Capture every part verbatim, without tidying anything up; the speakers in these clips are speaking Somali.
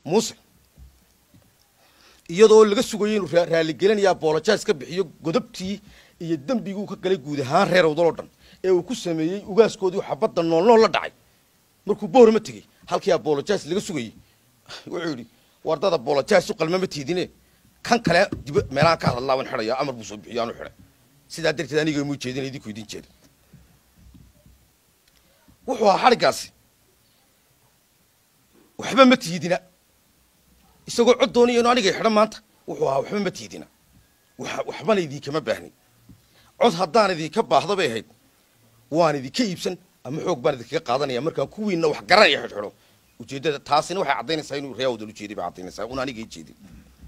موسى iyadoo laga sugayo inuu raali gelinayaa apologize ka bixiyo godobtii iyo dambigu ka galay guud ahaan reer wadalo dhan ee uu ku sameeyay ugaaskoodii xabadda nool nool la dhacay markuu boorma tagay halkii apologize laga sugayay wuxuu yiri wardada apologize u qalmama tiidine kan kale dib meelaan ka hadlaa wan xiraya amar buu soo bixiyaan u xiray sida darteed aniga mu jeedin idinku idin jeed wuxuu xarigaasi waxba ma tiidina isagoo cod doonaya inuu aniga xidhan maanta wuxuu ahaa waxba ma tiidina waxbana idin kama baahnin cod haddaan idin ka baahdo bay ahayd waan idin ka iibsan ama xoog baan idin kaga qaadanaya markaan kuwiina wax garanaya xidhxidho ujeedada taasina waxay caddaynaysaa inuu reewda u jeeday bay caddaynaysaa una aniga i jeedin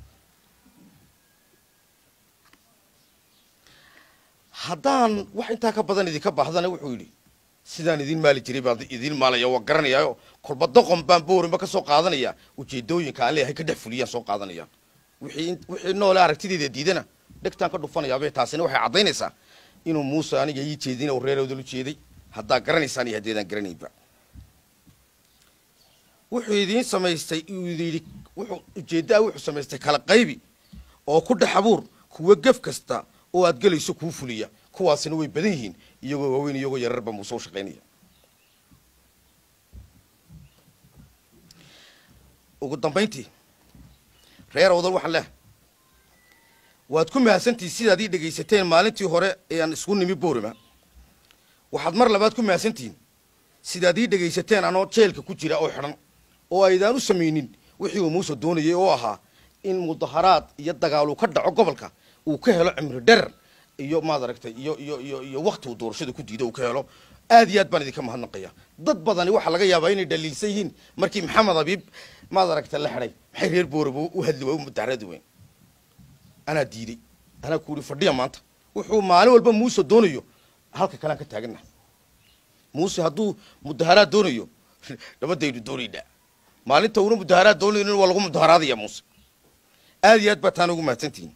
haddaan wax intaa ka badan idin ka baahdana wuxuu yidhi sidaan idin maali jiray baan idin maalaya waa garanayaayo kolba doqon baan boorima ka soo qaadanaya ujeedooyinka aan leeyahay ka dhex fuliyaan soo qaadanaya wixii wixii noole aragtideeda diidana dhegtaan ka dhufanaya bay taasina waxay caddaynaysaa inuu muuse aniga ii jeedin oo reerowda lu jeeday haddaa garanaysaan iyo haddeedaan garanaynba wuxuu idiin samaystay yidhi wuxuu ujeeddaa wuxuu samaystay kala qaybi oo ku dhex abuur kuwa gaf kasta oo aad galayso kuu fuliya kuwaasina way badan yihiin iyagoo waaweyn iyagoo yararba muuse u shaqaynaya ugu dambayntii reer wadal waxaan leehay waad ku mahadsantihiin sidaad ii dhegaysateen maalintii hore ee aan isku nimi boorima waxaad mar labaad ku mahadsantihiin sidaad ii dhegaysateen anoo jeelka ku jira oo xidhan oo aydaan u samaynin wixii uu muuse doonayay oo ahaa in mudaharaad iyo dagaalu ka dhaco gobolka uu ka helo cimri dherer iyo maad aragtay iyo iyo iyo iyo waqti uu doorashada ku diido uu ka helo aad iyo aad baan idinka mahadnaqaya dad badani waxa laga yaabaa inay dhaliilsan yihiin markii maxamed abiib maad aragtay la xidhay maxay reer boorabo u hadli waa u mudaharad weyn anaa diiday anaa ku yidhi fadhiya maanta wuxuu maalin walba muuse doonayo halka kalaan ka taaganahay muuse hadduu mudaharaad doonayo nabadaynu doonaynaa maalinta uuna mudaharaad doonaynin waa lagu mudaharaadaya muuse aad iyo aad baa taan ugu mahadsantihiin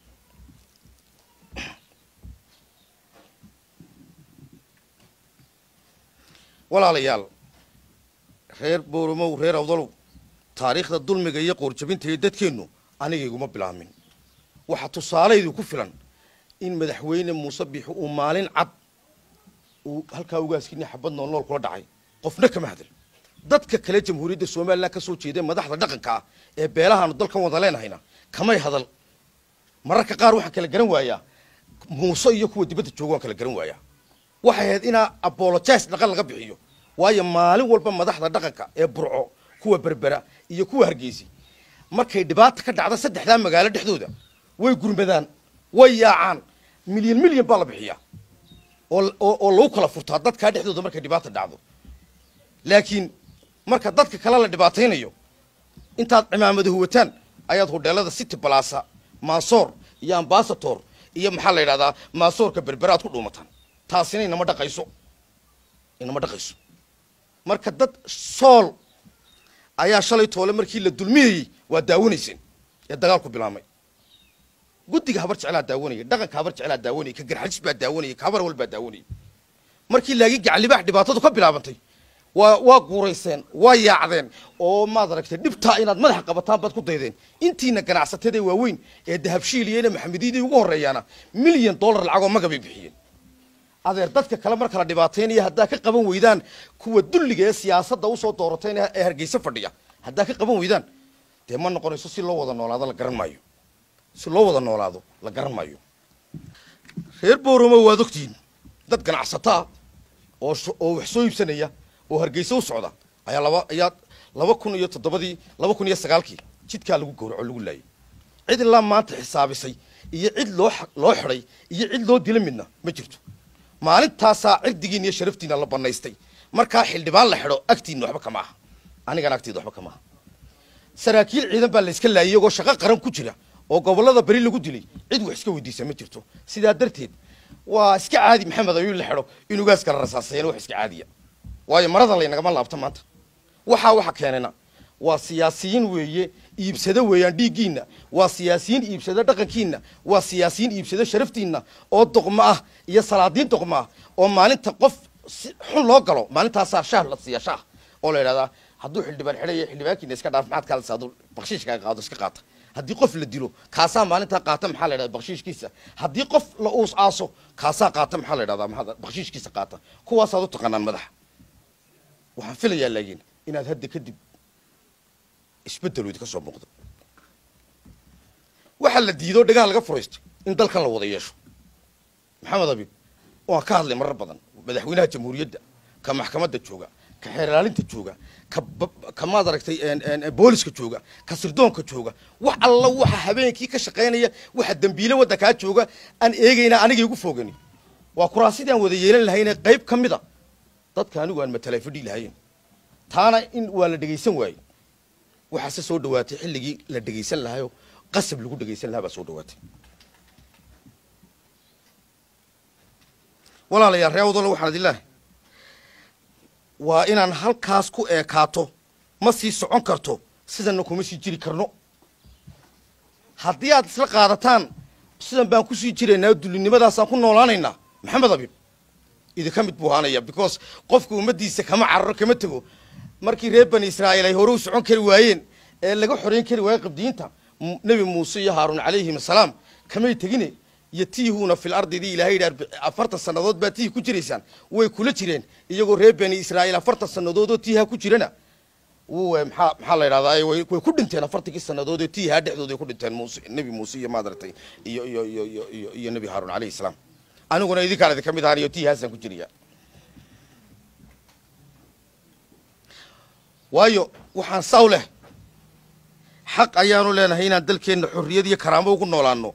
walaalayaal reer booramo reer awdalow taariikhda dulmiga iyo qoorjabinta ee dadkeennu aniga iguma bilaamin waxa tusaalaydu ku filan in madaxweyne muuse biixi uu maalin cad uu halkaa ugaaskiina xabad nool nool kula dhacay qofna kama hadal dadka kale jamhuuriyadda somaliland ka soo jeeday madaxda dhaqanka ah ee beelahaanu dalkan wada leenahayna kamay hadal mararka qaar waxaan kala garan waayaa muuse iyo kuwa dibadda jooga waan kala garan waayaa waxay ahayd inaa apologize dhaqan laga bixiyo waayo maalin walba madaxda dhaqanka ee burco kuwa berbera iyo kuwa hargeysi markay dhibaata ka dhacda saddexdaa magaalo dhexdooda way gurmadaan way yaacaan milyan milyan baa la bixiyaa oo oo lagu kala furtaa dadkaa dhexdooda markay dhibaata dhacdo laakiin marka dadka kale la dhibaataynayo intaad cimaamada huwataan ayaad hodheelada city balasa maasoor iyo ambasator iyo maxaa la yidhahdaa maasoorka berberaad ku dhuumataan taasina inama dhaqayso inama dhaqayso marka dad sool ayaa shalay toole markii la dulmiyey waa daawanayseen ee dagaalku bilaamay guddiga habar jeclaa daawanaya dhaqanka habar jeclaa daawanaya ka garxajis baa daawanaya ka habar wal baa daawanaya markii laakiin gacalibaax dhibaatadu ka bilaabantay waa waa guurayseen waa yaacdeen oo maad aragtay dhibtaa inaad madaxa qabataan baad ku daydeen intiina ganacsatada waaweyn ee dahabshiil iyo maxamediyadii ugu horeeyaana milyan dollar lacagoo magabay bixiyeen adeer dadka kale marka la dhibaateynaya haddaa ka qaban weydaan kuwa dulliga ee siyaasadda usoo doorateen ee hargeysa fadhiya haddaa ka qaban weydaan dee ma noqonayso si loo wada noolaado la garan maayo si loo wada noolaado la garan maayo reer booramo waad ogtihiin dad ganacsataa oo oo wax soo iibsanaya oo hargeysa u socda ayaa laba ayaa laba kun iyo toddobadii laba kun iyo sagaalkii jidkaa lagu gowraco lagu laayay cid ilaa maanta xisaabisay iyo cid loo loo xidhay iyo cid loo dila midna ma jirto maalintaasaa cirdigiin iyo sharaftiina la banaystay markaa xildhibaan la xidho agtiina waxba kama aha anigana agteeda waxba kama aha saraakiil ciidan baa la iska laayay iyagoo shaqo qaran ku jira oo gobollada bari lagu dilay cid wax iska weydiisa ma jirto sidaa darteed waa iska caadi maxamed ayuu la xidho in ugaas kala rasaasayeen wax iska caadiya waayo marada laynagama laabto maanta waxaa waxa keenana waa siyaasiyiin weeye iibsada weeyaan dhiiggiina waa siyaasiyiin iibsada dhaqankiina waa siyaasiyiin iibsada sharaftiina oo doqmo ah iyo salaadiin doqmo ah oo maalinta qof xun loo galo maalintaasaa shaah la siiya shaah oo la yidhahdaa hadduu xildhibaan xidhaya xildhibaankiina iska dhaaf maxaad kaalisa hadduu bakshiishkaaga qaado iska qaata haddii qof la dilo kaasaa maalintaa qaata maxaa la yidhahdaa bakshiishkiisa haddii qof la uus aaso kaasaa qaata maxaa la yidhahdaa maxaa bakshiishkiisa qaata kuwaasaad u taqaanaan madaxa waxaan filayaa laakiin inaad hadda kadib isbeddel idinka soo muuqdo waxaa la diido dhagaha laga furaysto in dalkan la wada yeesho maxamed abiib waan ka hadlay marar badan madaxweynaha jamhuuriyadda ka maxkamadda jooga ka xeer ilaalinta jooga ka ka maad aragtay booliska jooga ka sirdoonka jooga wax alla waxa habeenkii ka shaqaynaya waxa dambiile waddankaa jooga aan eegayna aniga igu foogani waa kuraasidii aan wada yeelan lahayna qayb ka mid a dadka anigu aan matalay fadhi lahayn taana in waa la dhegaysan waayey waxaase soo dhawaatay xilligii la dhegaysan lahayo qasab lagu dhegaysan lahaa baa soo dhawaatay walaalayaal reewdalo waxaan idinleehay waa inaan halkaas ku eekaato ma sii socon karto sidanna kuma sii jiri karno haddii aad isla qaadataan sidan baan kusii jiraynaa dulinimadaasaan ku noolaanaynaa maxamed abiib idinka mid buu ahaanaya because qofka ummaddiisa kama cararo kama tego markii reer bani israa'iil ay hore u socon kari waayeen ee laga xoreyn kari waayey qabdiyiinta nebi muuse iyo haaruun calayhim assalaam kamay tegine yatiihuuna fil ardidii ilaahay yidhi afartan sannadood baa tiihi ku jiraysaan way kula jireen iyagoo reer bani israa'iil afartan sannadoodoo tiihaa ku jirana maxaa maxaa la yidhahdaa way ku dhinteen afartankii sannadood oo tiihaa dhexdooda ay ku dhinteen muuse nebi muuse iyo maad aragtay iyo iyo iyo iyo iyo nebi haaruun calayhi salaam aniguna idinkaan idinka mid ahaan iyo tiihaasaan ku jiriyaa waayo waxaan saw leh xaq ayaanu leenahay inaan dalkeenna xorriyad iyo karaamo ugu noolaanno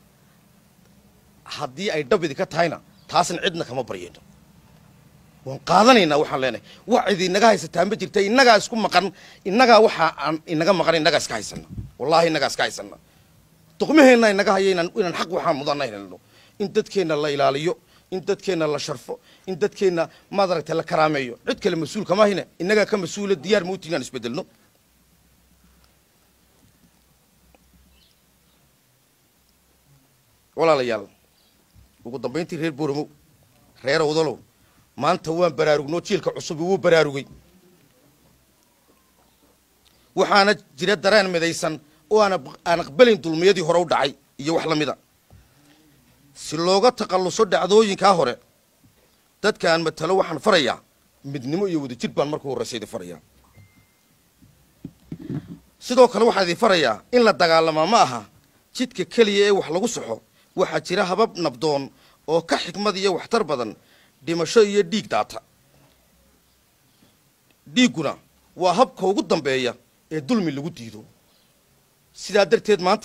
haddii ay dhab idinka tahayna taasna cidna kama baryayno waan qaadanaynaa waxaan leenahay wax cid inaga haysataa ma jirta innagaa isku maqan innagaa waxa aan inaga maqan innagaa iska haysana wallaahi innagaa iska haysana duqmaheenna inaga haya inaan inaan xaq waxaan mudanna helno in dadkeenna la ilaaliyo in dadkeenna la sharfo in dadkeenna maad aragtay la karaameeyo cid kale mas-uul kama ahine innagaa ka mas-uula diyaar mauti inaan isbedelno walaalayaal ugu dambayntii reer booramo reer awdalow maanta waan baraarugnoo jiilka cusubi wuu baraarugay waxaana jira dareen midaysan oo aan aan aqbalin dulmiyadii hore u dhacay iyo wax la mida si looga taqalluso dhacdooyinkaa hore dadka aan matalo waxaan farayaa midnimo iyo wadajir baan markuu horreysay idin farayaa sidoo kale waxaan idin farayaa in la dagaalamaa ma aha jidka keliya ee wax lagu saxo waxaa jira habab nabdoon oo ka xikmad iyo waxtar badan dhimasho iyo dhiig daata dhiigguna waa habka ugu dambeeya ee dulmi lagu diido sidaa darteed maanta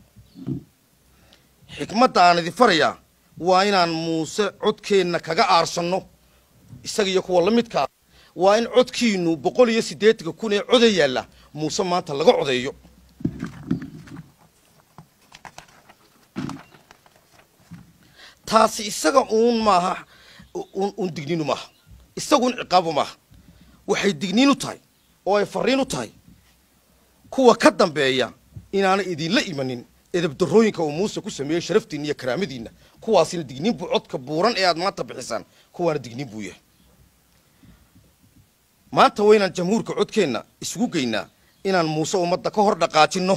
xikmadda aan idin farayaa waa inaan muuse codkeenna kaga aarsanno isaga iyo kuwa la midkaa waa in codkiinnu boqol iyo siddeetanka kun ee coda yaalla muuse maanta laga codeeyo taasi isaga uun maaha un digniinu maaha isagu un ciqaabu maaha waxay digniin u tahay oo ay farriin u tahay kuwa ka dambeeya inaanay idinla imanin edabdarrooyinka uu muuse ku sameeyey sharaftiinna iyo karaamadiinna kuwaasina digniin buu codka buuran ee aad maanta bixisaan kuwaana digniin buu yahay maanta waa inaan jamhuurka codkeenna isugu geynaa inaan muuse ummadda ka hor dhaqaajinno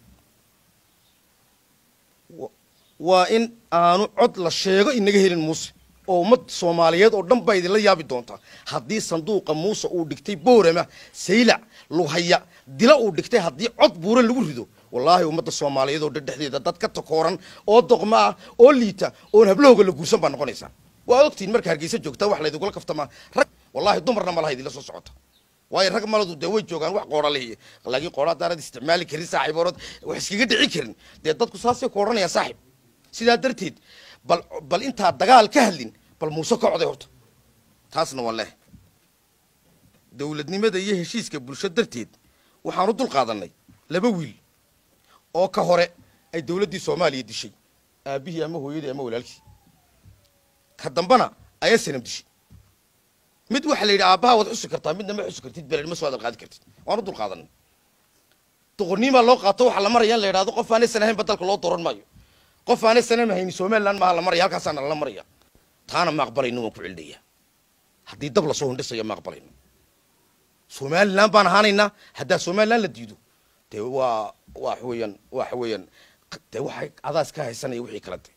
waa in aanu cod la sheego inaga helin muuse oo ummad soomaaliyeed oo dhan baa idinla yaabi doontaa haddii sanduuqa muuse uu dhigtay boorama saylac lughaya dila uu dhigtay haddii cod buuran lagu rido wallaahi ummadda soomaaliyeed oo dhan dhexdeeda dad ka takooran oo doqma ah oo liita oon hablahooga la guursan baa noqonaysaa waa ogtiin marka hargeysa joogtaa wax laydingula kaftamaa rag wallaahi dumarna malaha idinla soo socota waayo rag maladu dee way joogaan wax qoora lehiye laakiin qoora haddaanad isticmaali karin saaxiib orod wax iskaga dhicin karin dee dadku saasay ku odhanayaan saaxiib sidaa darteed bal bal intaad dagaal ka hadlin bal muuse ka coday horta taasna waan leehay dowladnimada iyo heshiiska bulsho darteed waxaan u dul qaadannay laba wiil oo ka hore ay dowladdii soomaaliya dishay aabbihii ama hooyadii ama walaalkii ka dambana ayaa sanam dishay mid waxaa la yidhi aabbaha waad xusi kartaa midna ma xusi kartid beled ma soo hadal qaadi kartid waan u dul qaadannay doqorniimaa loo qaato waxaa la maraya in la yidhahdo qof aanaysan ahaynba dalka loo dooran maayo qof aanaysan hayni somaliland maaha la maraya halkaasaana lala maraya taana ma aqbalayno waan ku celinayaa haddii dab lasoo hindhisayo ma aqbalayno somaliland baan ahaanaynaa haddaa somaliland la diido dee waa waa xawayaan waa xawayaan dee waxay adaas ka haysanaya wixii kala de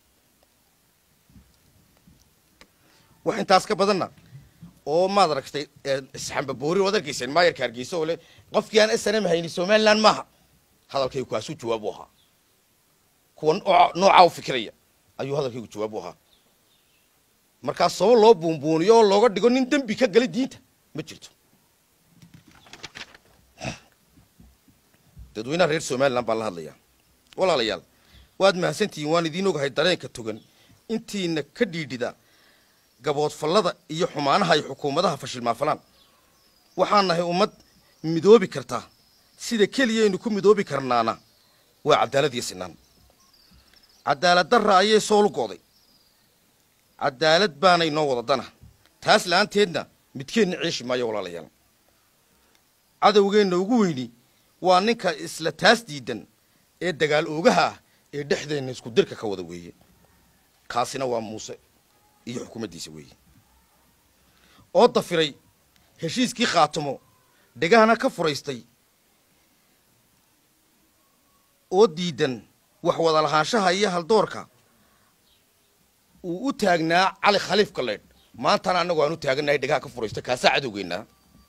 wax intaas ka badanna oo maad aragtay isxamba boori wada arkaysan maayarka Hargeysa oo leh qofkii aan S N M hayni somaliland maaha hadalkaygu kaasu jawaab u ahaa kuwan nooca u fikiraya ayuu hadalkaygu jawaab u ahaa marka soo loo buunbuuniyo looga dhigo nin dambi ka galay diinta ma jirto dadweynaha reer somaliland baa la hadlaya walaalayaal waad mahadsantihiin waan idiin ogahay dareenka togan intiina ka dhiidhida gabood fallada iyo xumaanaha ay xukuumadaha fashilmaa falaan waxaan nahay ummad midoobi kartaa sida keliya aynu ku midoobi karnaana waa cadaalad iyo sinaan cadaalad darra ayay soo lugooday cadaalad baanay noo wada dana taas la'aanteedna midkeenna ceeshi maayo walaalayaal cadowgeenna ugu weyni waa ninka isla taas diidan ee dagaal oogaha ah ee dhexdeenna isku dirka ka wada weeye kaasina waa muuse iyo xukuumaddiisa weeye oo dafiray heshiiskii khaatimo dhegahana ka furaystay oo diidan wax wada lahaanshaha iyo haldoorka uu u taagnaa cali khaliif kaleed maantana annagu aan u taaganahay dhegaha ka furaystay kaasaa cadowgeennaa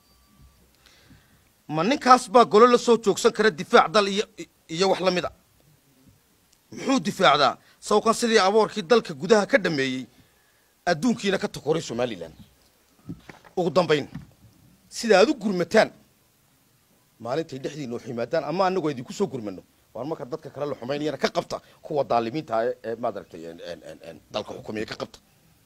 ma ninkaas baa golo la soo joogsan kara difaac dal iyo iyo wax la mid a muxuu difaacdaa sawkan sidii aboorkii dalka gudaha ka dhameeyey adduunkiina ka takoray somaliland ugu dambayn sida aad u gurmataan maalintay dhexdiina u ximaadaan ama annagu idinku soo gurmano waan marka dadka kale la xumaynayana ka qabta kuwa daalimiinta ee maad aragtay dalka xukumiya ka qabta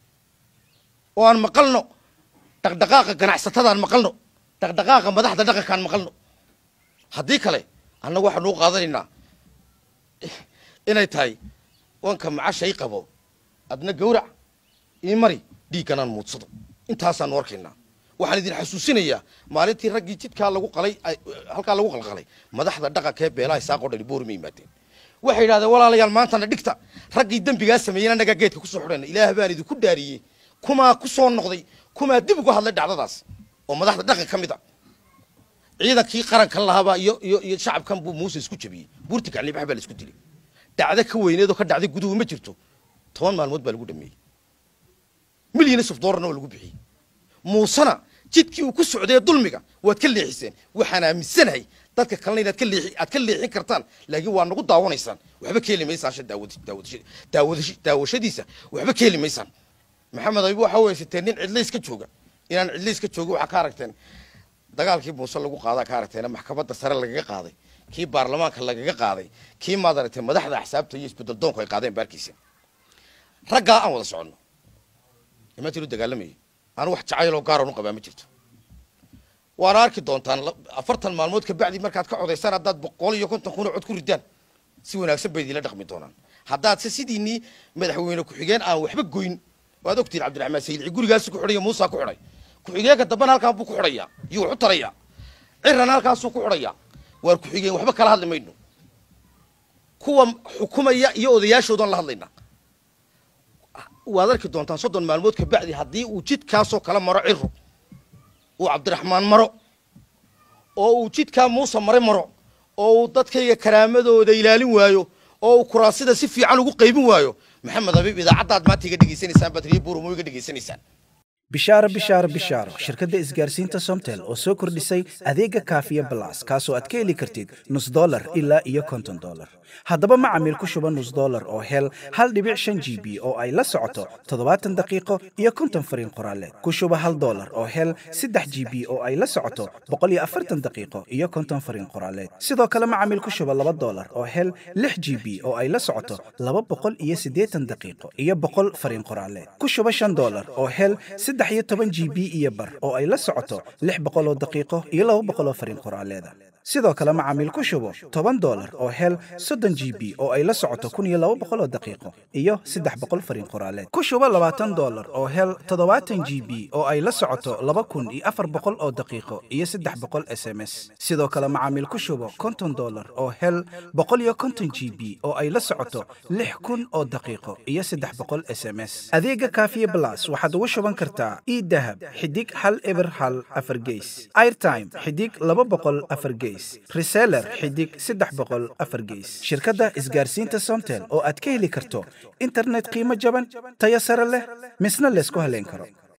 oo aan maqalno dhaqdhaqaaqa ganacsatadaan maqalno dhaqdhaqaaqa madaxda dhaqankaan maqalno haddii kale annagu waxaan u qaadanaynaa inay tahay wanka macashay qabo adna gowrac ii mari dhiigganaan muudsado intaasaan arkaynaa waxaan idin xasuusinayaa maalintii raggii jidkaa lagu qalay halkaa lagu qalqalay madaxda dhaqanka ee beelaha isaaqoo dhani boori ma yimaadeen waxay yidhahdeen walaalayaal maantana dhigta raggii dembigaa sameeyeen annagaa geedka kusoo xidhayna ilaah baan idinku dhaariyey kumaa ku soo noqday kumaa dib uga hadlay dhacdadaas oo madaxda dhaqan ka mid a ciidankii qarankan lahaabaa iyo iyo iyo shacabkan buu muuse isku jabiyey buurti gaclibax baa la isku dilay dhacdo ka weyneed oo ka dhacday guduhu ma jirto toban maalmood baa lagu dhameeyey milyan saf doolarna waa lagu bixiyey muusena jidkii uu ku socday dulmiga waad ka leexiseen waxaan aaminsanahay dadka kalena inaad ka leexi aad ka leexin kartaan laakiin waa nagu daawanaysaan waxba ka heli maysaan shan daawad daawad daawashadiisa waxba ka heli maysaan maxamed ayuu waxa weeysateen nin cidlays ka jooga inaan cidlays ka joogo waxa ka aragteen dagaalkii muuse lagu qaadaa ka aragteen maxkamadda sare lagaga qaaday kii baarlamaanka lagaga qaaday kii maad aragtay madaxda axsaabta iyo isbedel doonku ay qaadeen baarkiisa raggaa aan wada soconno ima tiro dagaalamay aan wax jacayl oo gaar ah u qabaa ma jirto waan arki doontaan afartan maalmood ka bacdi markaad ka codaysaan haddaad boqol iyo konton kun oo cod ku ridaan si wanaagsan bay idinla dhaqmi doonaan haddaad se sidiinii madaxweyne ku-xigeen aan waxba goyn waad ogtiin cabdiraxmaan sayilci gurigaasi ku xidhaya muusaa ku xidhay ku-xigeenka dambana halkaan buu ku xidhayaa iyo wax u tarayaa cirana halkaasuu ku xidhayaa waar ku-xigeen waxba kala hadli mayno kuwa xukumaya iyo odayaashoodan la hadlaynaa waad arki doontaan soddon maalmood ka bacdi haddii uu jidkaasoo kala maro ciro uu cabdiraxmaan maro oo uu jidkaa muuse mare maro oo uu dadkayga karaamadooda ilaalin waayo oo uu kuraasida si fiican ugu qaybin waayo maxamed abiib idaacaddaad maanta iga dhegaysanaysaan batriye buurumo iga dhegaysanaysaan bishaaro bishaaro bishaaro shirkadda isgaarsiinta somtel oo soo kordhisay adeega kaafiya balas kaasoo aad ka heli kartid nus dollar ilaa iyo konton dollar haddaba macamiil ku shuba nus dollar oo hel hal dhibic shan g b oo ay la socoto toddobaatan daqiiqo iyo konton fariin qoraaleed ku shuba hal dollar oo hel saddex g b oo ay la socoto boqol iyo afartan daqiiqo iyo konton fariin qoraaleed sidoo kale macamiil ku shuba laba dollar oo hel lix g b oo ay la socoto laba boqol iyo siddeetan daqiiqo iyo boqol fariin qoraaleed ku shuba shan dollar oo hel saddex iyo toban g b iyo bar oo ay la socoto lix boqol oo daqiiqo iyo laba boqol oo fariin qoraaleeda sidoo kale macaamiil ku shubo toban dollar oo hel soddon g b oo ay la socoto kun iyo laba boqol oo daqiiqo iyo saddex boqol fariin qoraaleed ku shubo labaatan dollar oo hel toddobaatan g b oo ay la socoto laba kun iyo afar boqol oo daqiiqo iyo saddex boqol s m s sidoo kale macaamiil ku shubo konton dollar oo hel boqol iyo konton g b oo ay la socoto lix kun oo daqiiqo iyo saddex boqol s m s adeega kaafiye blas waxaad ugu shuban kartaa idahab xidig hal eber hal afar geys airtime xidig laba boqol afar geys reseller xidig saddex boqol afar geys shirkadda isgaarsiinta somtel oo aad ka heli karto internet qiimo jaban tayo sare leh misna laysku haleyn karo.